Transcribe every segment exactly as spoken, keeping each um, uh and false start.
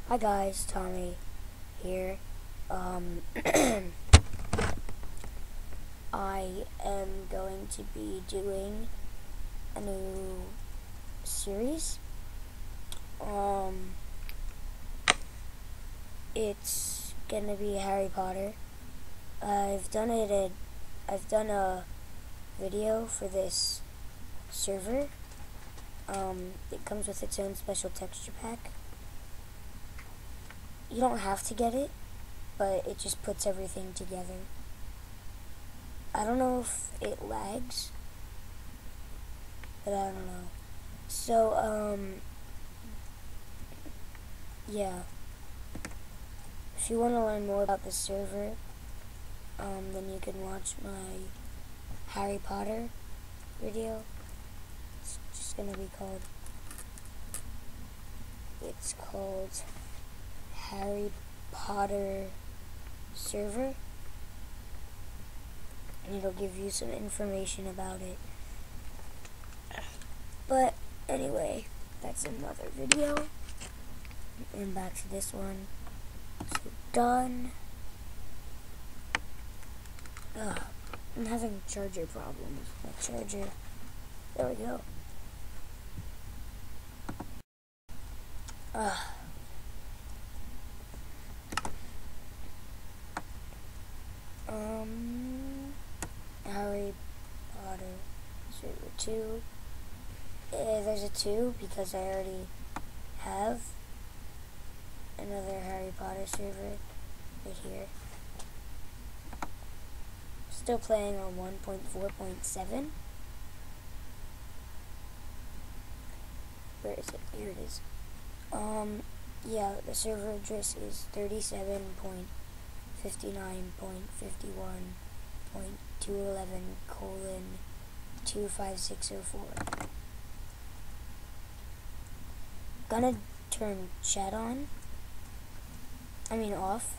Hi guys, Tommy here. Um, I am going to be doing a new series. Um, it's gonna be Harry Potter. I've done it. A, I've done a video for this server. Um, it comes with its own special texture pack. You don't have to get it, but it just puts everything together. I don't know if it lags, but I don't know. So, um, yeah. If you want to learn more about the server, um, then you can watch my Harry Potter video. It's just gonna be called, it's called Harry Potter server. And it'll give you some information about it. But anyway, that's another video. And back to this one. So done. Ugh, I'm having charger problems. My charger. There we go. Ugh. Um, Harry Potter server two. Uh, there's a two because I already have another Harry Potter server right here. Still playing on one point four point seven. Where is it? Here it is. Um, yeah, the server address is thirty-seven point fifty-nine point fifty-one point two eleven colon two five six oh four. Gonna turn chat on. I mean off.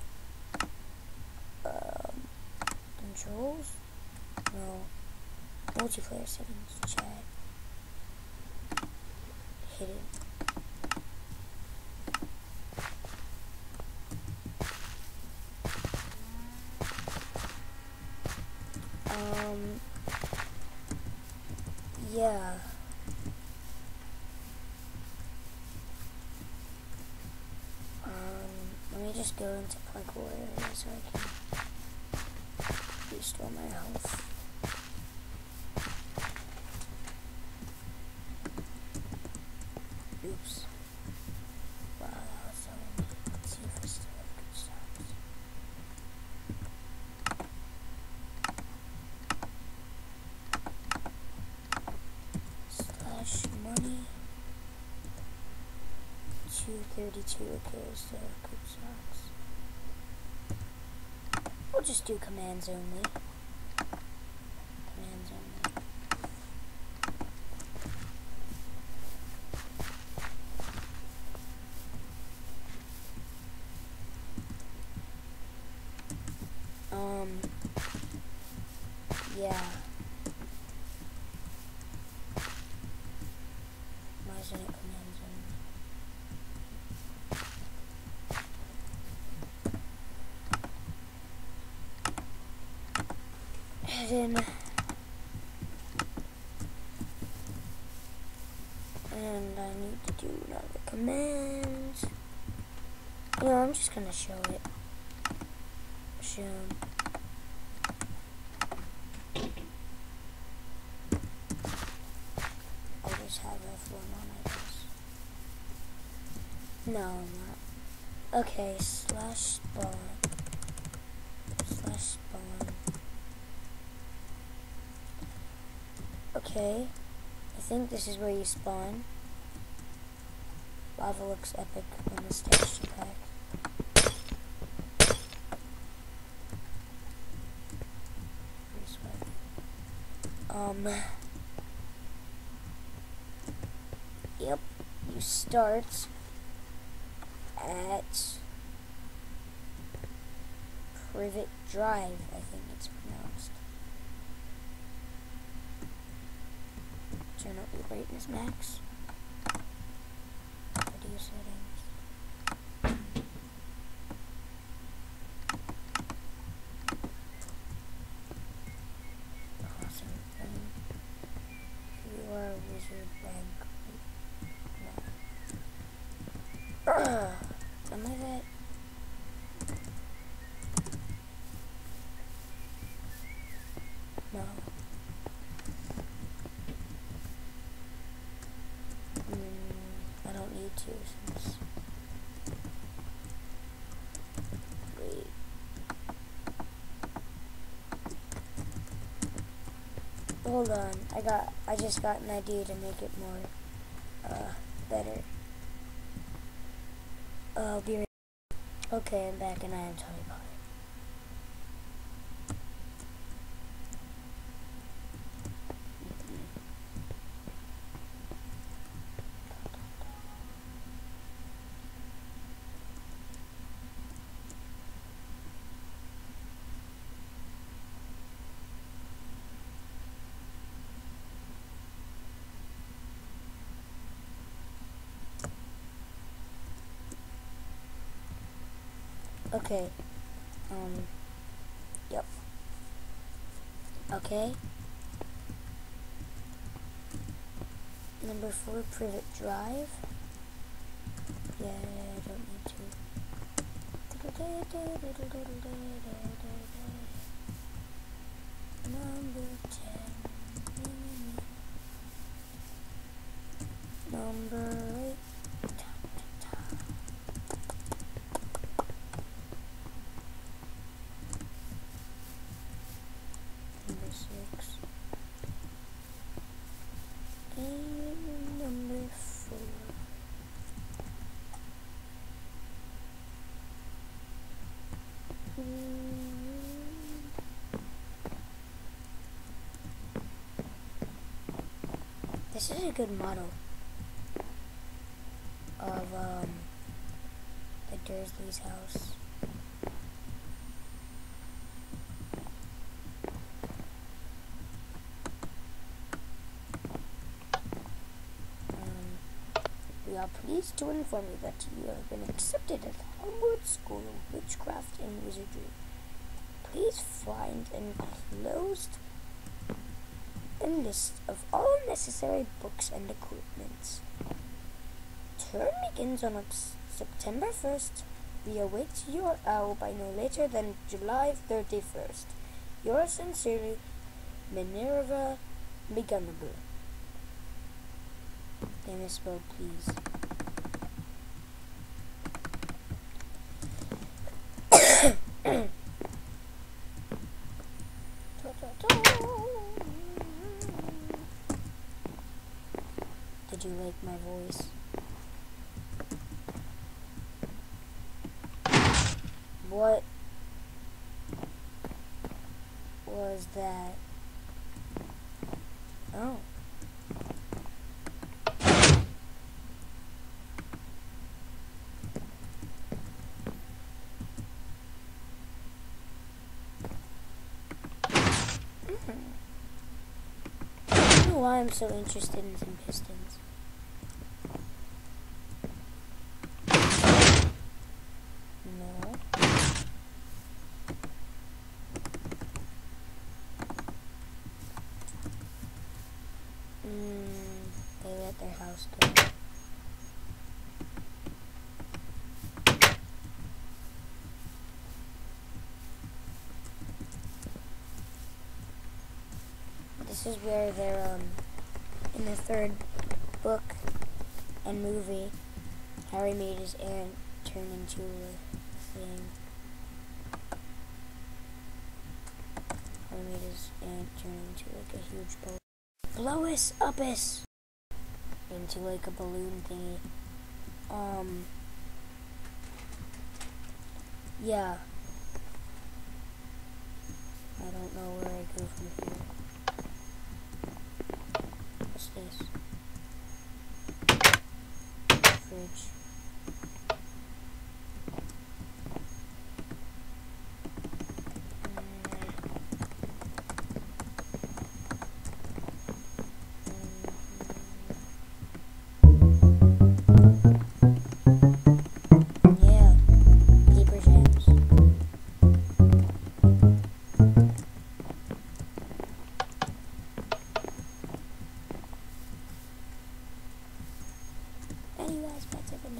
Um, controls? No. Multiplayer settings. Chat. Hidden. Um, yeah. Um, let me just go into parkour area so I can restore my health. Oops. Wow, that was so neat. Let's see if I still have good stocks. Slash money. two thirty-two, okay, still have good stocks. We'll just do commands only. Commands only. Um, yeah. Why isn't it commands only? Hidden. And I need to do another command. You know, I'm just gonna show it. Show. I'll just have F one on, I guess. No, I'm not. Okay, slash spawn. Slash spawn. Okay. I think this is where you spawn. Lava looks epic on this texture pack. Um, yep, you start at Privet Drive, I think it's pronounced. Turn up the brightness max. Video settings. Am I that? No. Mm, I don't need to since... Wait. Hold on. I got, I just got an idea to make it more, uh, better. Uh, I'll be right. Okay, I'm back and I am Tony Potter. Okay. Um. Yep. Okay. Number four, Privet Drive. Yeah, I don't need to. Number ten. Number eight. Number six. And number four. This is a good model of um, the Dursleys' house. We are pleased to inform you that you have been accepted at Hogwarts School of Witchcraft and Wizardry. Please find enclosed a list of all necessary books and equipment. Term begins on September first. We await your owl by no later than July thirty-first. Yours sincerely, Minerva McGonagall. They misspelled, please. Did you like my voice? What was that? Oh. I don't know why I'm so interested in some pistons. No. Mm, they let their house go. This is where they're, um, in the third book and movie, Harry made his aunt turn into a thing. Harry made his aunt turn into like a huge balloon. Blowus Uppus! Into like a balloon thingy. Um, yeah. I don't know where I go from here. What's this? Fridge. Anyways, that's it for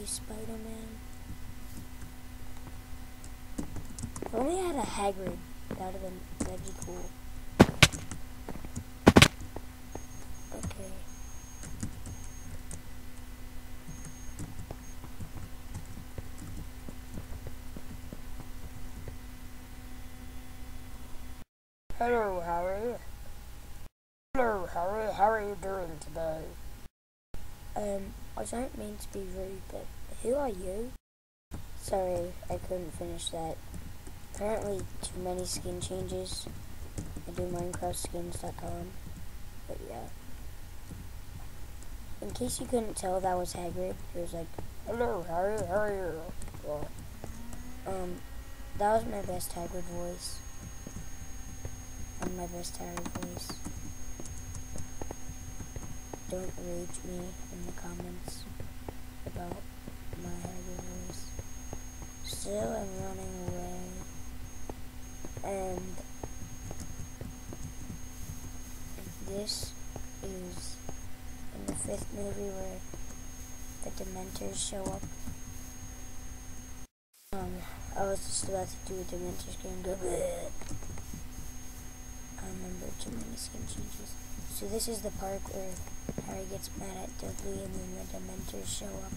say Spider-Man. If only I had a Hagrid, that would have been, that'd be cool. Okay. Hello, Harry. Hello, Harry. How are you doing today? Um, I don't mean to be rude, but who are you? Sorry, I couldn't finish that. Apparently, too many skin changes. I do Minecraft Skins dot com. But yeah. In case you couldn't tell, that was Hagrid. He was like, Hello, Harry. How are you? Yeah. um, that was my best Hagrid voice. And my best Harry voice. Don't rage me in the comments about my Hagrid voice. Still, I'm running away. And this is in the fifth movie where the Dementors show up. Um, I was just about to do a Dementors game. Go bleh. I remember too many skin changes. So this is the part where Harry gets mad at Dudley and then the Dementors show up.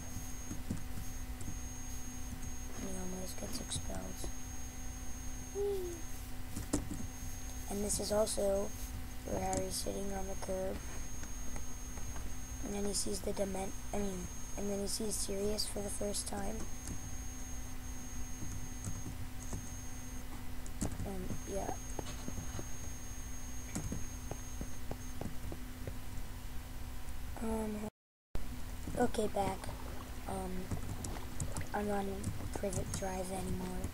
And he almost gets expelled. Whee! And this is also where Harry's sitting on the curb. And then he sees the Dement, I mean, and then he sees Sirius for the first time. And yeah. Um, okay, back. Um, I'm not in Privet Drive anymore.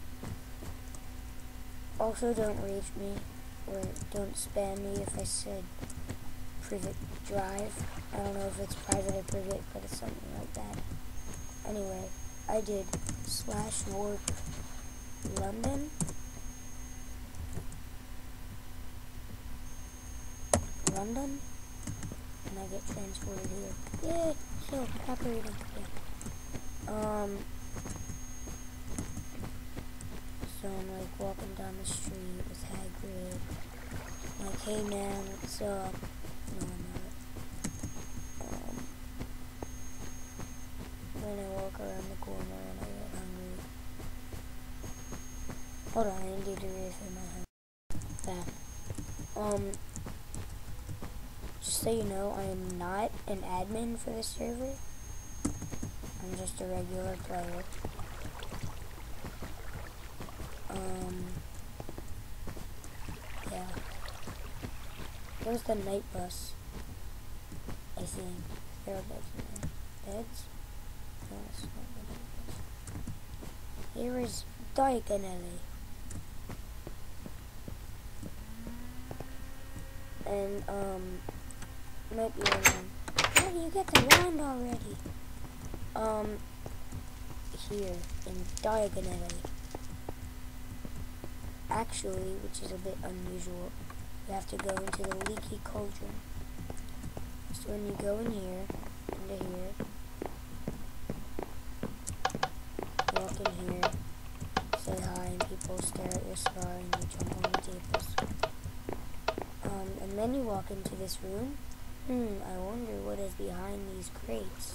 Also, don't rage me, or don't spam me if I said Privet Drive. I don't know if it's private or privet, but it's something like that. Anyway, I did slash warp London. London? And I get transported here. Yeah, so operating. Yeah. Um. So I'm like walking down the street with Hagrid. I'm like, hey man, what's up? No, I'm not. Um. Then I walk around the corner and I get hungry. Hold on, I need to refill my hunger. Back. Um. Just so you know, I am not an admin for this server. I'm just a regular player. Um, yeah. Where's the night bus? I think. There are beds in there. Beds? No, it's not the night bus. Here is Diagonally. And, um, might be wondering, how do you get the wand already? Um, here, in Diagonally. Actually, which is a bit unusual, you have to go into the Leaky Cauldron. So when you go in here, into here, walk in here, say hi, and people stare at your scar, and you jump on the tables. Um, and then you walk into this room. Hmm, I wonder what is behind these crates.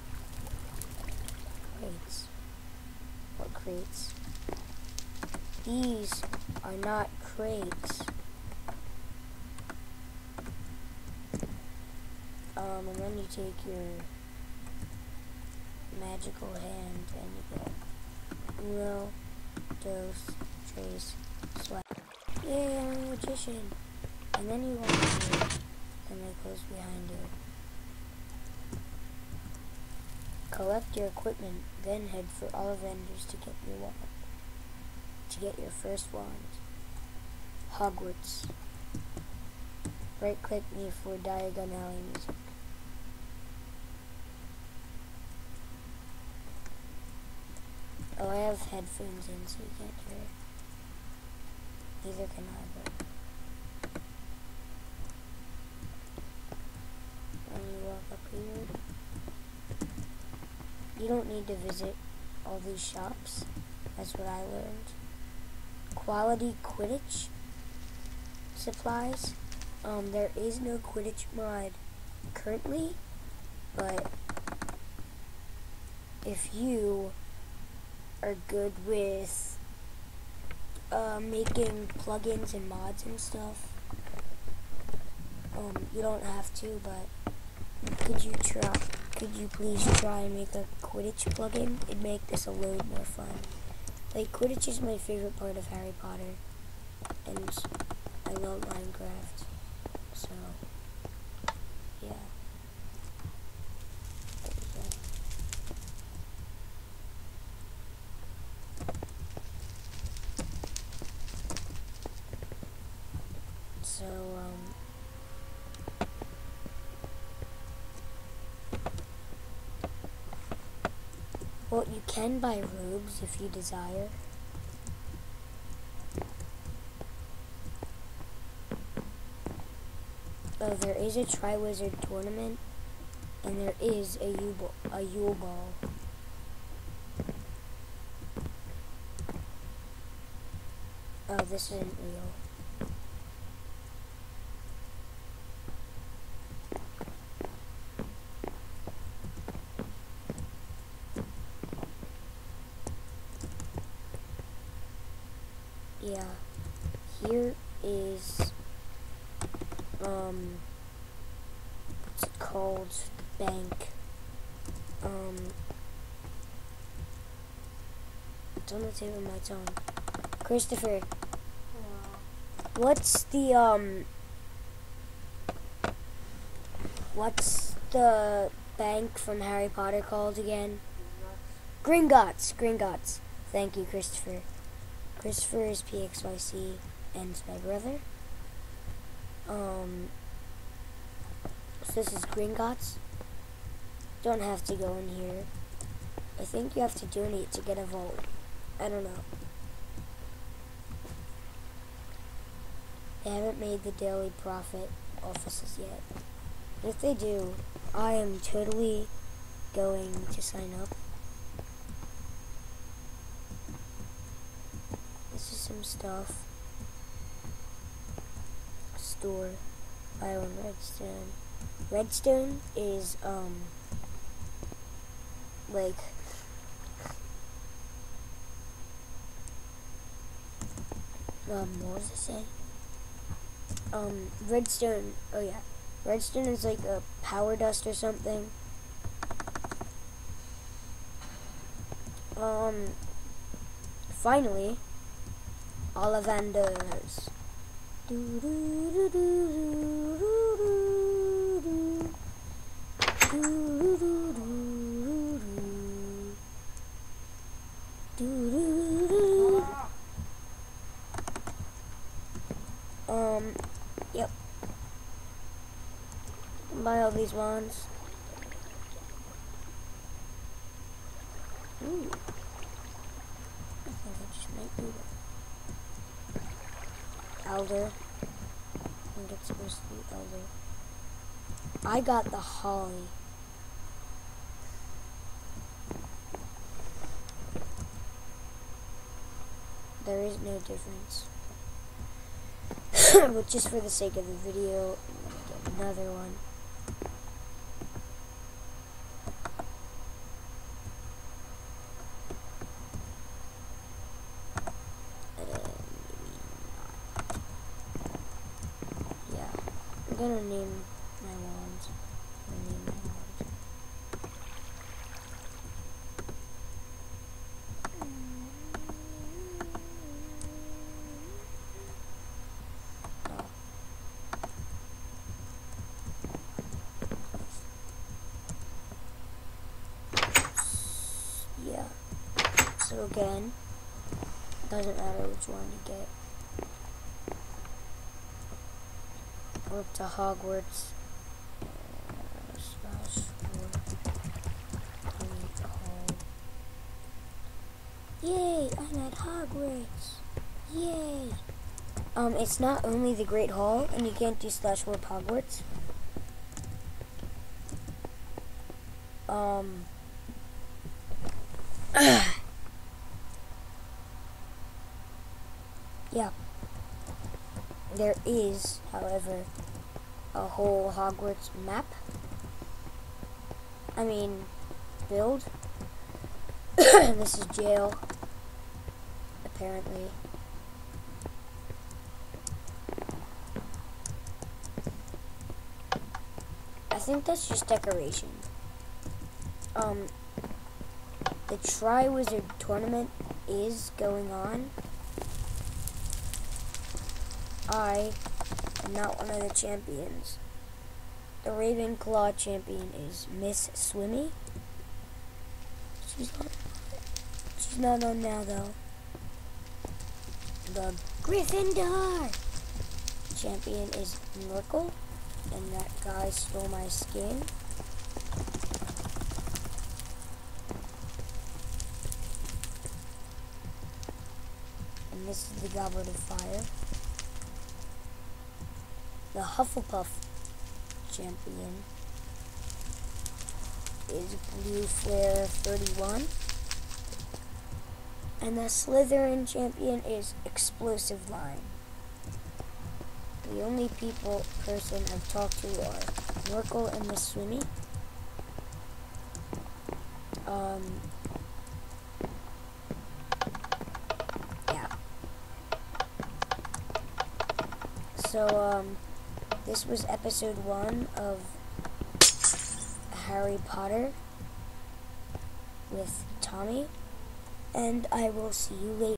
Crates. What crates? These are not crates. Um, and then you take your magical hand and you go Uno, Dos, Tres, Swipe. Yay, I'm a magician. And then you walk in here, and they close behind you. Collect your equipment, then head for Ollivanders to get your wand. To get your first wand. Hogwarts. Right click me for Diagon Alley music. Oh, I have headphones in so you can't hear it. Neither can I, but when you walk up here, you don't need to visit all these shops. That's what I learned. Quality Quidditch supplies. Um, there is no Quidditch mod currently, but if you are good with uh, making plugins and mods and stuff, um, you don't have to, but could you try, could you please try and make a Quidditch plugin? It'd make this a load more fun. Like, Quidditch is my favorite part of Harry Potter, and I love Minecraft, so, yeah. So, um, well, you can buy robes if you desire. Oh, there is a Triwizard tournament, and there is a Yule, a Yule Ball. Oh, this isn't real. Yeah, here is, um, what's it called, the bank, um, it's on the tip of my tongue. Christopher, what's the, um, what's the bank from Harry Potter called again? Gringotts, Gringotts. Thank you, Christopher. Christopher is P X Y C and my brother. Um, so this is Gringotts. Don't have to go in here. I think you have to donate to get a vault. I don't know. They haven't made the Daily Profit offices yet. But if they do, I am totally going to sign up. This is some stuff. Store. Buy one redstone. Redstone is, um, like, um, what was I saying? Um, redstone, oh yeah. Redstone is like a power dust or something. Um, finally, Ollivanders. Do do do do do do do do do do do do. Um, yep. Buy all these wands. Ooh. I think I just might do that. Elder. I think it's supposed to be Elder. I got the Holly. There is no difference. But just for the sake of the video, I'm gonna get another one. I'm gonna name my wands. I'm gonna name my wands. Oh. Yeah. So again, doesn't matter which one you get. We're up to Hogwarts. Uh, slash Hall. Yay! I'm at Hogwarts. Yay! Um, it's not only the Great Hall, and you can't do slash warp Hogwarts. Um, Yeah. There is, however, a whole Hogwarts map. I mean, build. This is jail, apparently. I think that's just decoration. Um, the Triwizard Tournament is going on. I am not one of the champions. The Ravenclaw champion is Miss Swimmy. She's not, she's not on now, though. The Gryffindor champion is Merkle, and that guy stole my skin. And this is the Goblet of Fire. The Hufflepuff champion is Blue Flare thirty-one. And the Slytherin champion is Explosive Line. The only people, person I've talked to are Merkle and Miss Swimmy. Um, yeah. So, um, this was episode one of Harry Potter with Tommy, and I will see you later.